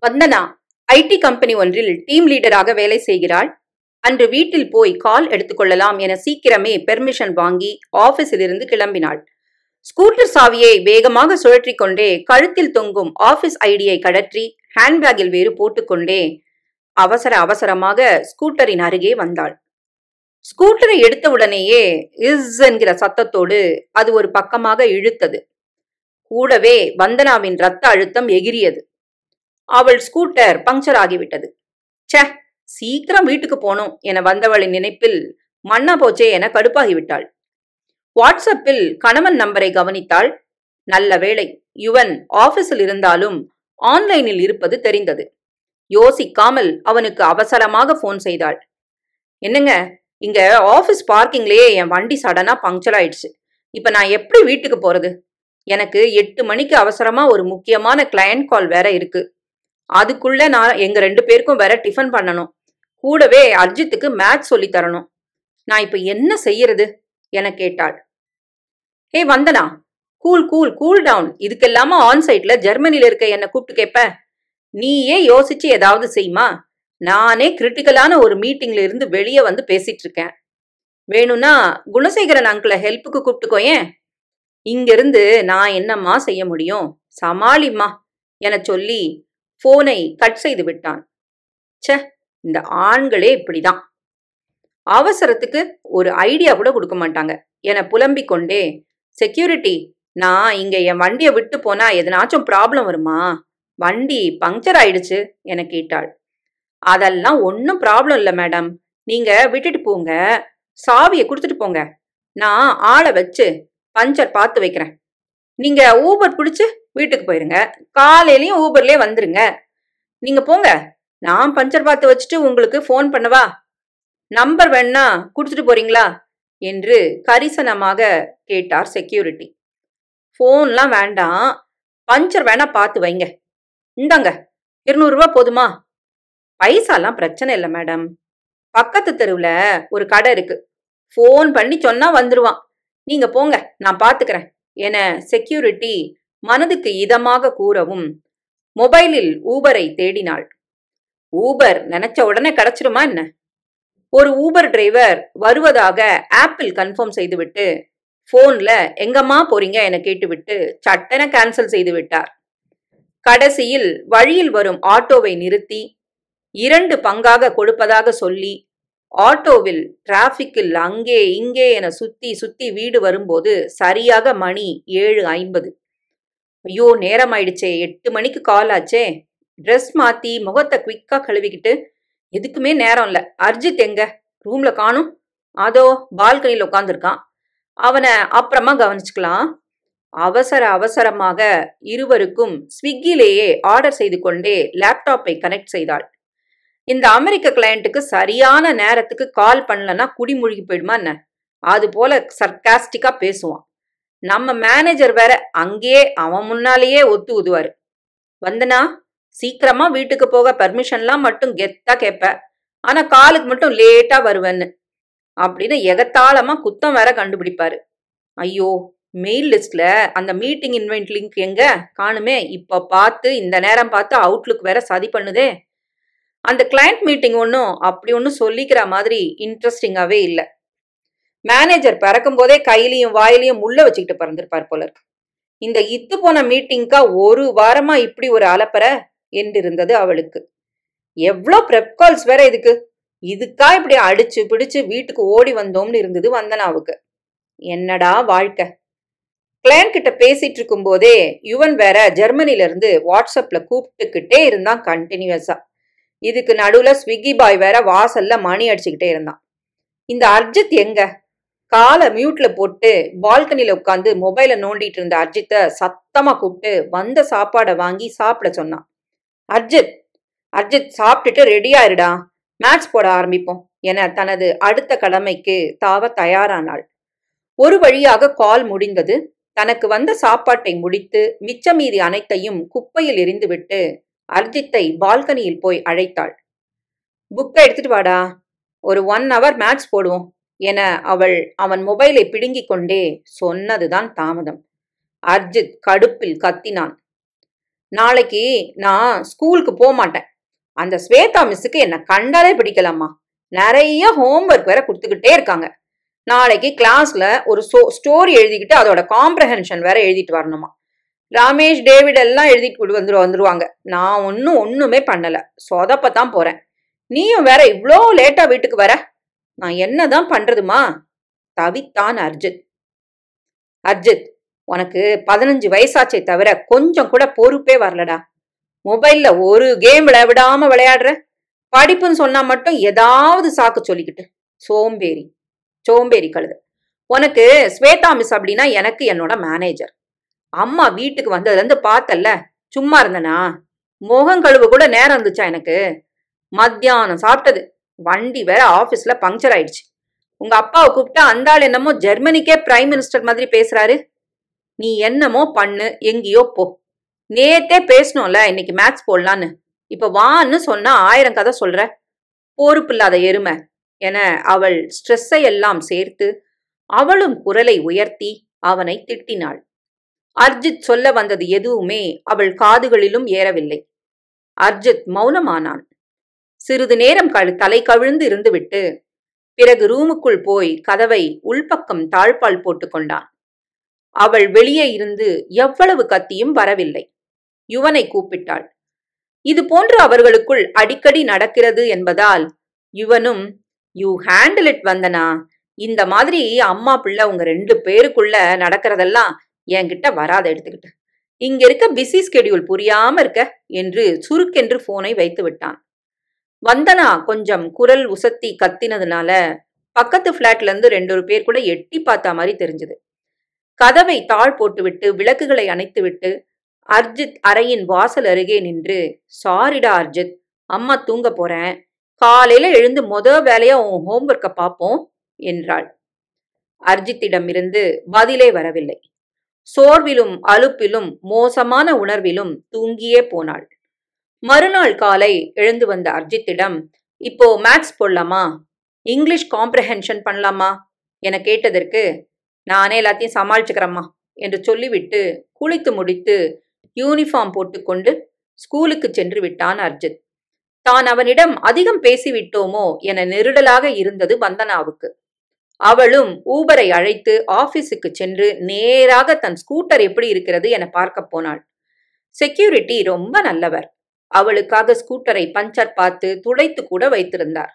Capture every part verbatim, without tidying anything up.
Vandana IT company ஒன்றில் team லீடராக வேலை செய்கிறாள். அன்று வீட்டில் போய் கால் எடுத்துக்கொள்ளலாம் என சீக்கிரமே பெர்மிஷன் வாங்கி ஆபீஸிலிருந்து கிளம்பினாள். ஸ்கூட்டர் சாவியை வேகமாக சுழற்றி கொண்டே கழுத்தில் தொங்கும் ஆபீஸ் ஐடியை கடற்றி ஹேண்ட்பேக்கில் வேறு போட்டுக்கொண்டே அவசர அவசரமாக ஸ்கூட்டரின் அருகே வந்தாள். ஸ்கூட்டரை எடுத்தவுடனேயே இஸ் என்கிற சத்தத்தோடு அது ஒரு பக்கமாக இழுத்தது. கூடவே வந்தனாவின் ரத்த அழுத்தம் எகிரியது. அவள் ஸ்கூட்டர் பங்க்சர் ஆகிவிட்டது. சே, சீக்கிரம் வீட்டுக்கு போனோம் என வந்தவளின் நினைப்பில் மண்ணா போச்சே என கடுப்பாகிவிட்டாள். வாட்ஸ்அப்பில் கணவன் நம்பரை கவனித்தாள். நல்ல வேளை, யுவன் ஆபீஸில் இருந்தாலும் ஆன்லைனில் இருப்பது தெரிந்தது. யோசிக்காமல் அவனுக்கு அவசரமாக போன் செய்தாள். என்னங்க, இங்க ஆபீஸ் பார்க்கிங்லயே என் வண்டி சடனா பங்க்சர் ஆயிடுச்சு. இப்ப நான் எப்படி வீட்டுக்கு போறது? எனக்கு எட்டு மணிக்கு அவசரமா ஒரு முக்கியமான கிளையண்ட் கால் வேற இருக்கு. அதுக்குள்ள நான் எங்க ரெண்டு பேருக்கும் வேற டிஃபன் பண்ணணும். கூடவே அர்ஜித்துக்கு மேட்ச் சொல்லி தரணும். நான் இப்ப என்ன செய்யறது என கேட்டாள். Hey Vandana, cool cool cool down. இதுக்கெல்லாம ஆன் சைட்ல ஜெர்மனில இருக்க என்ன கூப்பிட்டு கேப்ப? நீயே யோசிச்சு ஏதாவது செய்யுமா? நானே கிரிட்டிக்கலான ஒரு மீட்டிங்ல இருந்து வெளியே வந்து பேசிட்டு இருக்கேன். வேணும்னா குணசேகரன் அங்கிள ஹெல்ப்புக்கு கூப்பிட்டுக்கோயேன். இங்கிருந்து நான் என்னம்மா செய்ய முடியும்? சமாளிம்மா என சொல்லி போனை கட் செய்து விட்டான். சே, இந்த ஆண்களே இப்படிதான். அவசரத்துக்கு ஒரு ஐடியா கூட கொடுக்க மாட்டாங்க என புலம்பிக் கொண்டே, செக்யூரிட்டி, நான் இங்க என் வண்டியை விட்டு போனா எதனாச்சும் ப்ராப்ளம் வருமா? வண்டி பங்க்சர் ஆயிடுச்சு என கேட்டாள். அதெல்லாம் ஒன்னும் ப்ராப்ளம் இல்லை மேடம். நீங்க விட்டுட்டு போங்க, சாவியை கொடுத்துட்டு போங்க. நான் ஆளை வச்சு பஞ்சர் பார்த்து வைக்கிறேன். நீங்க ஊபர் பிடிச்சு வீட்டுக்கு போயிருங்க. காலையிலயும் ஊபர்லயே வந்துருங்க. நீங்க போங்க, நான் பஞ்சர் பார்த்து வச்சுட்டு உங்களுக்கு போன் பண்ணவா? நம்பர் வேணா கொடுத்துட்டு போறீங்களா என்று கரிசனமாக கேட்டார் செக்யூரிட்டி. போன்லாம் வேண்டாம், பஞ்சர் வேணா பார்த்து வைங்க. இந்தாங்க, இருநூறு ரூபா போதுமா? பைசாலாம் பிரச்சனை இல்லை மேடம். பக்கத்து தெருவுல ஒரு கடை இருக்கு. போன் பண்ணி சொன்னா வந்துருவான். நீங்க போங்க, நான் பாத்துக்கிறேன் என செக்யூரிட்டி மனதுக்கு இதமாக கூறவும் மொபைலில் ஊபரை தேடினாள். ஊபர் நினைச்ச உடனே கிடைச்சிருமா என்ன? ஒரு ஊபர் டிரைவர் வருவதாக ஆப்பிள் கன்ஃபார்ம் செய்துவிட்டு போன்ல எங்கம்மா போறீங்க என கேட்டுவிட்டு சட்டென கேன்சல் செய்து விட்டார். கடைசியில் வழியில் வரும் ஆட்டோவை நிறுத்தி இரண்டு பங்காக கொடுப்பதாக சொல்லி ஆட்டோவில் டிராபிக்கில் அங்கே இங்கே என சுத்தி சுத்தி வீடு வரும்போது சரியாக மணி ஏழு ஐம்பது. ஐயோ, நேரம் ஆயிடுச்சே, எட்டு மணிக்கு கால் ஆச்சே. ட்ரெஸ் மாத்தி முகத்தை குவிக்கா கழுவிக்கிட்டு, எதுக்குமே நேரம் இல்ல. அர்ஜித் எங்க? ரூம்ல காணும். அதோ பால்கனியில் உட்காந்துருக்கான். அவனை அப்புறமா கவனிச்சுக்கலாம். அவசர அவசரமாக இருவருக்கும் ஸ்விக்கிலேயே ஆர்டர் செய்து கொண்டே லேப்டாப்பை கனெக்ட் செய்தாள். இந்த அமெரிக்க கிளையண்ட்டுக்கு சரியான நேரத்துக்கு கால் பண்ணலன்னா குடிமூழ்கி போயிடுமா என்ன? அது போல சர்காஸ்டிக்கா பேசுவான். நம்ம மேனேஜர் வேற அங்கேயே அவன் முன்னாலேயே ஒத்து உதுவாரு. வந்தனா, சீக்கிரமா வீட்டுக்கு போக பர்மிஷன்லாம் மட்டும் கெத்தா கேட்ப, ஆனா காலுக்கு மட்டும் லேட்டா வருவேன்னு அப்படின்னு எகத்தாளமா குத்தம் வேற கண்டுபிடிப்பாரு. ஐயோ, மெயில் லிஸ்ட்ல அந்த மீட்டிங் இன்வைட் லிங்க் எங்க காணுமே. இப்ப பார்த்து இந்த நேரம் பார்த்து அவுட்லுக் வேற சதி பண்ணுதே. அந்த கிளையண்ட் மீட்டிங் ஒன்றும் அப்படி ஒன்றும் சொல்லிக்கிற மாதிரி இன்ட்ரெஸ்டிங்காவே இல்லை. மேனேஜர் பிறக்கும் போதே கையிலையும் வாயிலையும் முள்ள வச்சுக்கிட்டு பறந்துருப்பார் போல இருக்கு. இந்த இத்து போன மீட்டிங்கா ஒரு வாரமா இப்படி ஒரு அலப்பற என்றிருந்தது அவளுக்கு. எவ்வளோ ப்ரெப் கால்ஸ் வேற இதுக்கு. இதுக்கா இப்படி அடிச்சு பிடிச்சு வீட்டுக்கு ஓடி வந்தோம்னு இருந்தது வந்தனாவுக்கு. என்னடா வாழ்க்கை. கிளையண்ட் கிட்ட பேசிட்டு இருக்கும் போதே யுவன் வேற ஜெர்மனில இருந்து வாட்ஸ்அப்ல கூப்பிட்டுக்கிட்டே இருந்தான் கண்டினியூஸா. இதுக்கு நடுவுல ஸ்விக்கி பாய் வேற வாசல்ல மணி அடிச்சுக்கிட்டே இருந்தான். இந்த அர்ஜித் எங்க? காலை மியூட்ல போட்டு பால்கனில உட்காந்து மொபைலை நோண்டிட்டு இருந்த அர்ஜித்தை சத்தமா கூப்பிட்டு வந்த சாப்பாடை வாங்கி சாப்பிட சொன்னான். அர்ஜித் அர்ஜித் சாப்பிட்டுட்டு ரெடியா இருடா, மேட்ச் போட ஆரம்பிப்போம் என தனது அடுத்த கடமைக்கு தாவ தயாரானாள். ஒரு வழியாக கால் முடிந்தது. தனக்கு வந்த சாப்பாட்டை முடித்து மிச்ச மீதி அனைத்தையும் குப்பையில் எறிந்துவிட்டு அர்ஜித்தை பால்கனியில் போய் அழைத்தாள். புக்கை எடுத்துட்டு வாடா, ஒரு ஒன் ஹவர் மேட்ச் போடுவோம் என அவள் அவன் மொபைலை பிடுங்கிக் கொண்டே சொன்னதுதான் தாமதம். அர்ஜித் கடுப்பில் கத்தினான். நாளைக்கு நான் ஸ்கூலுக்கு போக மாட்டேன். அந்த ஸ்வேதா மிஸ்ஸுக்கு என்ன கண்டாலே பிடிக்கலாமா. நிறைய ஹோம்ஒர்க் வேற கொடுத்துக்கிட்டே இருக்காங்க. நாளைக்கு கிளாஸ்ல ஒரு ஸ்டோரி எழுதிக்கிட்டு அதோட காம்ப்ரஹென்ஷன் வேற எழுதிட்டு வரணுமா. ரமேஷ் டேவிட் எல்லாம் எழுதிட்டு வந்துரு வந்துருவாங்க. நான் ஒன்னும் ஒண்ணுமே பண்ணல, சொதப்பத்தான் போறேன். நீயும் வேற இவ்வளோ லேட்டா வீட்டுக்கு வர, நான் என்னதான் பண்றதுமா தவித்தான் அர்ஜித். அர்ஜித், உனக்கு பதினஞ்சு வயசாச்சே தவிர கொஞ்சம் கூட பொறுப்பே வரலடா. மொபைல்ல ஒரு கேம் விடாம விளையாடுற. படிப்புன்னு சொன்னா மட்டும் ஏதாவது சாக்கு சொல்லிக்கிட்டு சோம்பேறி சோம்பேறி கழுத. உனக்கு ஸ்வேதா மிஸ் அப்படின்னா எனக்கு என்னோட மேனேஜர். அம்மா வீட்டுக்கு வந்ததுல இருந்து பார்த்தல்ல, சும்மா இருந்தனா? முகம் கழுவு கூட நேரம் இருந்துச்சா எனக்கு? மத்தியானம் சாப்பிட்டது, வண்டி வேற ஆபீஸ்ல பங்க்சர் ஆயிடுச்சு. உங்க அப்பாவை கூப்பிட்டா அந்த ஆள் என்னமோ ஜெர்மனிக்கே பிரைம் மினிஸ்டர் மாதிரி பேசுறாரு. நீ என்னமோ பண்ணு, எங்கேயோ போ. நேத்தே பேசணும்ல இன்னைக்கு மேட்ச் போடலான்னு. இப்ப வான்னு சொன்னா ஆயிரம் கதை சொல்ற. பொறுப்பு இல்லாத எருமை என அவள் ஸ்ட்ரெஸ்ஸை எல்லாம் சேர்த்து அவளும் குரலை உயர்த்தி அவனை திட்டினாள். அர்ஜித் சொல்ல வந்தது எதுவுமே அவள் காதுகளிலும் ஏறவில்லை. அர்ஜித் மௌனமானான். சிறிது நேரம் கழு தலை கவிழ்ந்து இருந்துவிட்டு பிறகு ரூமுக்குள் போய் கதவை உள்பக்கம் தாழ்பால் போட்டுக் கொண்டான். அவள் வெளியே இருந்து எவ்வளவு கத்தியும் வரவில்லை. யுவனை கூப்பிட்டாள். இது போன்று அவர்களுக்குள் அடிக்கடி நடக்கிறது என்பதால் யுவனும், யூ ஹேண்டில் இட் வந்தனா, இந்த மாதிரி அம்மா பிள்ளை உங்க ரெண்டு பேருக்குள்ள நடக்கிறதெல்லாம் என்கிட்ட வராத எடுத்துக்கிட்டு, இங்க இருக்க பிஸி ஸ்கெடியூல் புரியாம இருக்க என்று சுருக்கென்று போனை வைத்து விட்டான். வந்தனா கொஞ்சம் குரல் உசத்தி கத்தினதுனால பக்கத்து பிளாட்ல இருந்து ரெண்டு ஒரு பேர் கூட எட்டி பார்த்தா மாதிரி தெரிஞ்சது. கதவை தாழ் போட்டுவிட்டு விளக்குகளை அணைத்து விட்டு அர்ஜித் அறையின் வாசல் அருகே நின்று, சாரிடா அர்ஜித், அம்மா தூங்க போறேன், காலையில எழுந்து மொத வேலையா உன் ஹோம்ஒர்க்க பாப்போம் என்றாள். அர்ஜித்திடம் இருந்து பதிலே வரவில்லை. சோர்விலும் அலுப்பிலும் மோசமான உணர்விலும் தூங்கியே போனாள். மறுநாள் காலை எழுந்து வந்த அர்ஜித்திடம், இப்போ மேத்ஸ் போடலாமா, இங்கிலீஷ் காம்ப்ரஹென்ஷன் பண்ணலாமா என கேட்டதற்கு, நானே எல்லாத்தையும் சமாளிச்சுக்கிறேம்மா என்று சொல்லிவிட்டு குளித்து முடித்து யூனிஃபார்ம் போட்டுக்கொண்டு ஸ்கூலுக்கு சென்று விட்டான் அர்ஜித். தான் அவனிடம் அதிகம் பேசிவிட்டோமோ என நெருடலாக இருந்தது வந்தனாவுக்கு. அவளும் ஊபரை அழைத்து ஆபீஸுக்கு சென்று நேராக தன் ஸ்கூட்டர் எப்படி இருக்கிறது என பார்க்க போனாள். செக்யூரிட்டி ரொம்ப நல்லவர். அவளுக்காக ஸ்கூட்டரை பஞ்சர் பார்த்து துடைத்து கூட வைத்திருந்தார்.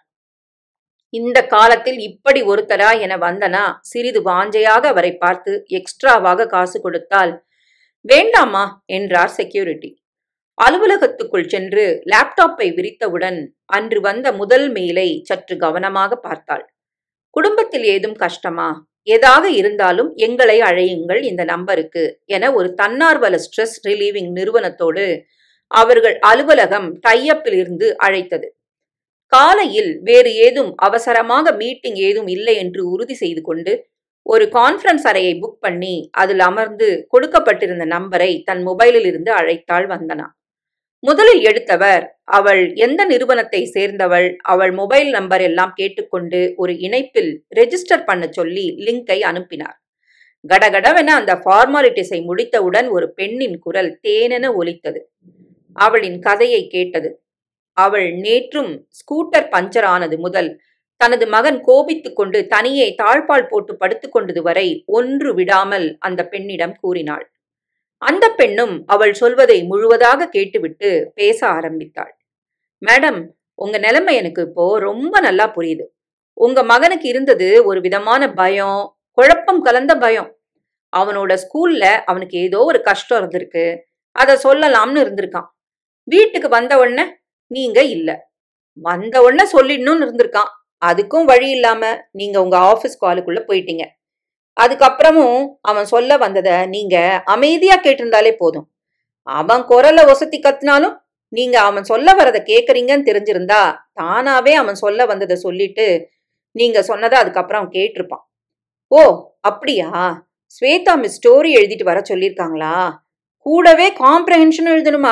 இந்த காலத்தில் இப்படி ஒருத்தரா என வந்தனா சிறிது வாஞ்சையாக அவரை பார்த்து எக்ஸ்ட்ராவாக காசு கொடுத்தால், வேண்டாமா என்றார் செக்யூரிட்டி. அலுவலகத்துக்குள் சென்று லேப்டாப்பை விரித்தவுடன் அன்று வந்த முதல் மெயிலை சற்று கவனமாக பார்த்தாள். குடும்பத்தில் ஏதும் கஷ்டமா, ஏதாவது இருந்தாலும் எங்களை அழையுங்கள் இந்த நம்பருக்கு என ஒரு தன்னார்வல ஸ்ட்ரெஸ் ரிலீவிங் நிறுவனத்தோடு அவர்கள் அலுவலகம் டைஅப்பில் இருந்து அழைத்தது. காலையில் வேறு ஏதும் அவசரமாக மீட்டிங் ஏதும் இல்லை என்று உறுதி செய்து கொண்டு ஒரு கான்ஃபரன்ஸ் அறையை புக் பண்ணி அதில் அமர்ந்து கொடுக்கப்பட்டிருந்த நம்பரை தன் மொபைலில் இருந்து அழைத்தாள் வந்தனா. முதலில் எடுத்தவர் அவள் எந்த நிறுவனத்தை சேர்ந்தவள், அவள் மொபைல் நம்பர் எல்லாம் கேட்டுக்கொண்டு ஒரு இணைப்பில் ரெஜிஸ்டர் பண்ண சொல்லி லிங்கை அனுப்பினார். கடகடவென அந்த ஃபார்மாலிட்டிஸை முடித்தவுடன் ஒரு பெண்ணின் குரல் தேனென ஒலித்தது. அவளின் கதையை கேட்டது. அவள் நேற்றும் ஸ்கூட்டர் பஞ்சர் ஆனது முதல் தனது மகன் கோபித்துக் கொண்டு தனியே தாழ்பால் போட்டு படுத்துக் கொண்டது வரை ஒன்று விடாமல் அந்த பெண்ணிடம் கூறினாள். அந்த பெண்ணும் அவள் சொல்வதை முழுவதாக கேட்டுவிட்டு பேச ஆரம்பித்தாள். மேடம், உங்க நிலைமை எனக்கு இப்போ ரொம்ப நல்லா புரியுது. உங்க மகனுக்கு இருந்தது ஒரு விதமான பயம், குழப்பம் கலந்த பயம். அவனோட ஸ்கூல்ல அவனுக்கு ஏதோ ஒரு கஷ்டம் இருந்திருக்கு, அதை சொல்லலாம்னு இருந்திருக்கான். வீட்டுக்கு வந்த உடனே நீங்க இல்ல, வந்த உடனே சொல்லிடணும்னு இருந்திருக்கான். அதுக்கும் வழி இல்லாம நீங்க உங்க ஆபீஸ் காலுக்குள்ள போயிட்டீங்க. அதுக்கப்புறமும் அவன் சொல்ல வந்தத நீங்க அமைதியா கேட்டிருந்தாலே போதும். அவன் குரலை ஒசத்தி கத்துனாலும் நீங்க அவன் சொல்ல வரத கேக்குறீங்கன்னு தெரிஞ்சிருந்தா தானாவே அவன் சொல்ல வந்ததை சொல்லிட்டு நீங்க சொன்னதை அதுக்கப்புறம் கேட்டிருப்பான். ஓ அப்படியா, ஸ்வேதா மிஸ் ஸ்டோரி எழுதிட்டு வர சொல்லியிருக்காங்களா, கூடவே காம்ப்ரஹென்ஷன் எழுதணுமா?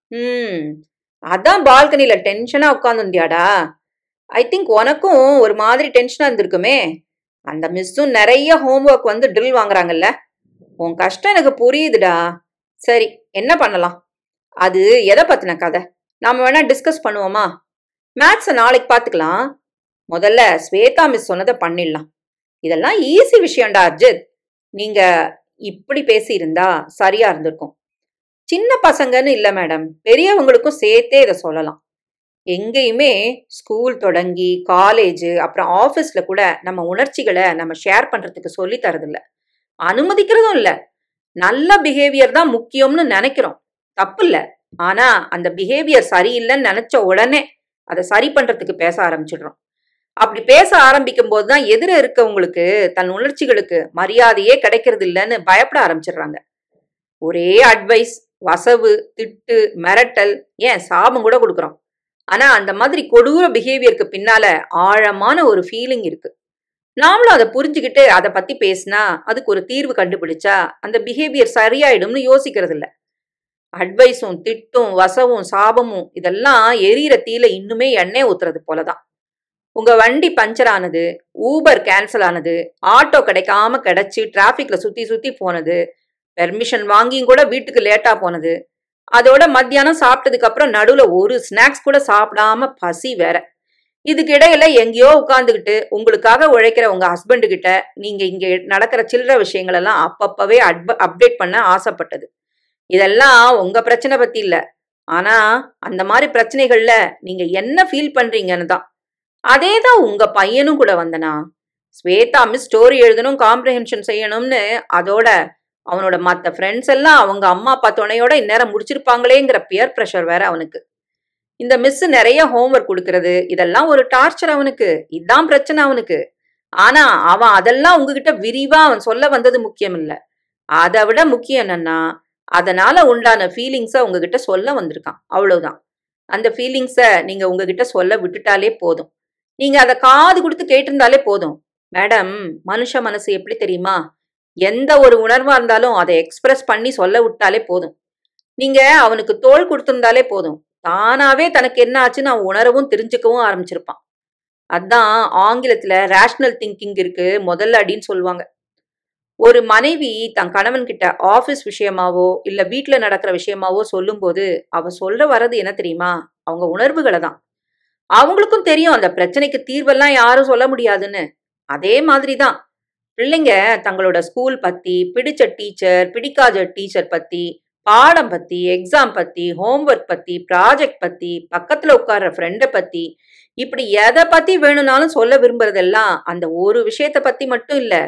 ம் அதான் பால்கனில டென்ஷனா உட்காந்துண்டியாடா. ஐ திங்க் உனக்கும் ஒரு மாதிரி டென்ஷனா இருந்திருக்குமே. அந்த மிஸ்ஸும் நிறைய ஹோம்ஒர்க் வந்து ட்ரில் வாங்குறாங்கல்ல. உன் கஷ்டம் எனக்கு புரியுதுடா. சரி, என்ன பண்ணலாம்? அது எதை பத்தின கதை? நாம வேணா டிஸ்கஸ் பண்ணுவோமா? மேத்ஸை நாளைக்கு பார்த்துக்கலாம். முதல்ல ஸ்வேதா மிஸ் சொன்னதை பண்ணிடலாம். இதெல்லாம் ஈஸி விஷயம்டா அர்ஜித். நீங்க இப்படி பேசியிருந்தா சரியா இருந்திருக்கும். சின்ன பசங்கன்னு இல்லை மேடம், பெரியவங்களுக்கும் சேர்த்தே இதை சொல்லலாம். எங்கேயுமே ஸ்கூல் தொடங்கி காலேஜ் அப்புறம் ஆஃபீஸ்ல கூட நம்ம உணர்ச்சிகளை நம்ம ஷேர் பண்றதுக்கு சொல்லி தரதில்ல, அனுமதிக்கிறதும் இல்லை. நல்ல பிஹேவியர் தான் முக்கியம்னு நினைக்கிறோம், தப்பு இல்லை. ஆனா அந்த பிஹேவியர் சரியில்லைன்னு நினைச்ச உடனே அதை சரி பண்றதுக்கு பேச ஆரம்பிச்சிடுறோம். அப்படி பேச ஆரம்பிக்கும் போதுதான் எதிர இருக்கவங்களுக்கு தன் உணர்ச்சிகளுக்கு மரியாதையே கிடைக்கிறது இல்லைன்னு பயப்பட ஆரம்பிச்சிடுறாங்க. ஒரே அட்வைஸ், வசவு, திட்டு, மிரட்டல், ஏன் சாபம் கூட கொடுக்குறோம். ஆனா அந்த மாதிரி கொடூர பிஹேவியருக்கு பின்னால ஆழமான ஒரு ஃபீலிங் இருக்கு. நாமளும் அதை புரிஞ்சுக்கிட்டு அதை பத்தி பேசினா அதுக்கு ஒரு தீர்வு கண்டுபிடிச்சா அந்த பிஹேவியர் சரியாயிடும்னு யோசிக்கிறது இல்லை. அட்வைஸும் திட்டும் வசவும் சாபமும் இதெல்லாம் எரியிற தீல இன்னுமே எண்ணெய் ஊத்துறது போலதான். உங்க வண்டி பஞ்சர் ஆனது, ஊபர் கேன்சல் ஆனது, ஆட்டோ கிடைக்காம கிடைச்சி டிராபிக்ல சுத்தி சுத்தி போனது, பெர்மிஷன் வாங்கியும் கூட வீட்டுக்கு லேட்டா போனது, அதோட மத்தியானம் சாப்பிட்டதுக்கு அப்புறம் நடுவுல ஒரு ஸ்நாக்ஸ் கூட சாப்பிடாம பசி வேற. இதுக்கு இடையில எங்கேயோ உட்கார்ந்துகிட்டு உங்களுக்காக உழைக்கிற உங்க ஹஸ்பண்டு கிட்ட நீங்க இங்க நடக்கிற சில்லற விஷயங்கள் எல்லாம் அப்பப்பவே அப்டேட் பண்ண ஆசைப்பட்டது. இதெல்லாம் உங்க பிரச்சனை பத்தி இல்ல, ஆனா அந்த மாதிரி பிரச்சனைகள்ல நீங்க என்ன ஃபீல் பண்றீங்கன்னு தான். அதேதான் உங்க பையனும் கூட வந்தனா. ஸ்வேதா மிஸ் ஸ்டோரி எழுதணும், காம்ப்ரிஹென்ஷன் செய்யணும்னு அதோட அவனோட மற்ற ஃப்ரெண்ட்ஸ் எல்லாம் அவங்க அம்மா அப்பா துணையோட இந்நேரம் முடிச்சிருப்பாங்களேங்கிற பியர் ப்ரெஷர் வேற அவனுக்கு. இந்த மிஸ் நிறைய ஹோம்ஒர்க் கொடுக்கறது இதெல்லாம் ஒரு டார்ச்சர் அவனுக்கு. இதுதான் பிரச்சனை அவனுக்கு. ஆனா அவன் அதெல்லாம் உங்ககிட்ட விரிவா அவன் சொல்ல வந்தது முக்கியம் இல்ல. அதை விட முக்கியம் என்னன்னா அதனால உண்டான ஃபீலிங்ஸை உங்ககிட்ட சொல்ல வந்திருக்கான், அவ்வளவுதான். அந்த ஃபீலிங்ஸை நீங்க உங்ககிட்ட சொல்ல விட்டுட்டாலே போதும். நீங்க அதை காது கொடுத்து கேட்டிருந்தாலே போதும். மேடம், மனுஷ மனசு எப்படி தெரியுமா? எந்த ஒரு உணர்வா இருந்தாலும் அதை எக்ஸ்பிரஸ் பண்ணி சொல்ல விட்டாலே போதும். நீங்க அவனுக்கு தோள் கொடுத்திருந்தாலே போதும், தானாவே தனக்கு என்ன ஆச்சுன்னு அவன் உணரவும் தெரிஞ்சுக்கவும் ஆரம்பிச்சிருப்பான். அதான் ஆங்கிலத்துல ரேஷனல் திங்கிங் இருக்கு முதல்ல அடின்னு சொல்லுவாங்க. ஒரு மனைவி தன் கணவன் கிட்ட ஆபீஸ் விஷயமாவோ இல்ல வீட்டுல நடக்கிற விஷயமாவோ சொல்லும் போது அவ சொல்ற வர்றது என்ன தெரியுமா? அவங்க உணர்வுகளை தான். அவங்களுக்கும் தெரியும் அந்த பிரச்சனைக்கு தீர்வெல்லாம் யாரும் சொல்ல முடியாதுன்னு. அதே மாதிரிதான் பிள்ளைங்க தங்களோட ஸ்கூல் பத்தி, பிடிச்ச டீச்சர் பிடிக்காத டீச்சர் பத்தி, பாடம் பத்தி, எக்ஸாம் பத்தி, ஹோம்ஒர்க் பத்தி, ப்ராஜெக்ட் பத்தி, பக்கத்துல உட்கார்ற ஃப்ரெண்டை பத்தி, இப்படி எதை பத்தி வேணும்னாலும் சொல்ல விரும்புறதெல்லாம் அந்த ஒரு விஷயத்த பத்தி மட்டும் இல்ல,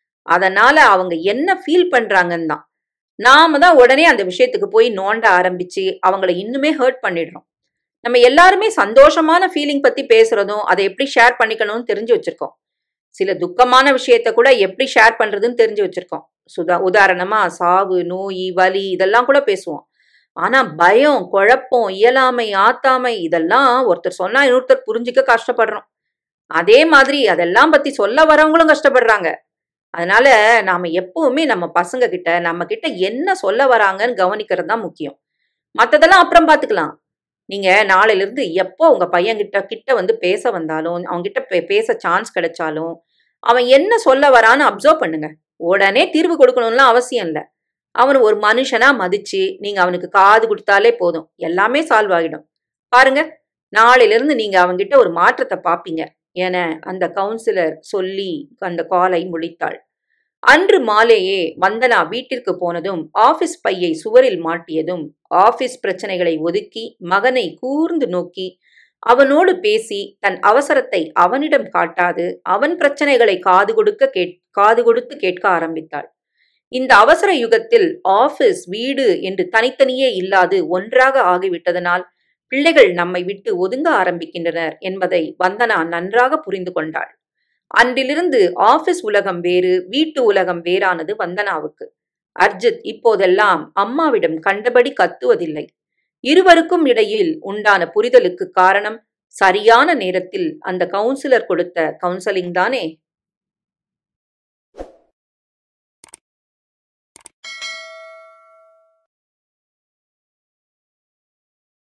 அதனால அவங்க என்ன ஃபீல் பண்றாங்கன்னு தான். நாம தான் உடனே அந்த விஷயத்துக்கு போய் நோண்ட ஆரம்பிச்சு அவங்கள இன்னுமே ஹர்ட் பண்ணிடுறோம். நம்ம எல்லாருமே சந்தோஷமான ஃபீலிங் பத்தி பேசுறதும் அதை எப்படி ஷேர் பண்ணிக்கணும்னு தெரிஞ்சு வச்சிருக்கோம். சில துக்கமான விஷயத்த கூட எப்படி ஷேர் பண்றதுன்னு தெரிஞ்சு வச்சிருக்கோம். சுதா உதாரணமா சாவு, நோய், வலி இதெல்லாம் கூட பேசுவோம். ஆனா பயம், குழப்பம், இயலாமை, ஆத்தாமை இதெல்லாம் ஒருத்தர் சொன்னா இன்னொருத்தர் புரிஞ்சுக்க கஷ்டப்படுறோம். அதே மாதிரி அதெல்லாம் பத்தி சொல்ல வரவங்களும் கஷ்டப்படுறாங்க. அதனால நாம எப்பவுமே நம்ம பசங்க கிட்ட நம்ம கிட்ட என்ன சொல்ல வராங்கன்னு கவனிக்கிறது தான் முக்கியம். மத்ததெல்லாம் அப்புறம் பாத்துக்கலாம். நீங்க நாளையில இருந்து எப்போ உங்க பையன் கிட்ட கிட்ட வந்து பேச வந்தாலும், அவங்க கிட்ட பேச சான்ஸ் கிடைச்சாலும் அவன் என்ன சொல்ல வரான்னு அப்சர்வ் பண்ணுங்க. உடனே தீர்வு கொடுக்கணும்லாம் அவசியம் இல்லை. அவன் ஒரு மனுஷனா மதிச்சு நீங்க அவனுக்கு காது கொடுத்தாலே போதும், எல்லாமே சால்வ் ஆகிடும். பாருங்க, நாளையில இருந்து நீங்க அவங்கிட்ட ஒரு மாற்றத்தை பாப்பீங்க என அந்த கவுன்சிலர் சொல்லி அந்த காலை முடித்தாள். அன்று மாலையே வந்தனா வீட்டிற்கு போனதும் ஆபீஸ் பையை சுவரில் மாட்டியதும் ஆபீஸ் பிரச்சனைகளை ஒதுக்கி மகனை கூர்ந்து நோக்கி அவனோடு பேசி தன் அவசரத்தை அவனிடம் காட்டாது அவன் பிரச்சனைகளை காது கொடுக்க கேட் காது கொடுத்து கேட்க ஆரம்பித்தாள். இந்த அவசர யுகத்தில் ஆபீஸ் வீடு என்று தனித்தனியே இல்லாது ஒன்றாக ஆகிவிட்டதனால் பிள்ளைகள் நம்மை விட்டு ஒதுங்க ஆரம்பிக்கின்றனர் என்பதை வந்தனா நன்றாக புரிந்து கொண்டாள். அன்றிலிருந்து ஆபீஸ் உலகம் வேறு, வீட்டு உலகம் வேறானது வந்தனாவுக்கு. அர்ஜித் இப்போதெல்லாம் அம்மாவிடம் கண்டபடி கத்துவதில்லை. இருவருக்கும் இடையில் உண்டான புரிதலுக்கு காரணம் சரியான நேரத்தில் அந்த கவுன்சிலர் கொடுத்த கவுன்சிலிங் தானே.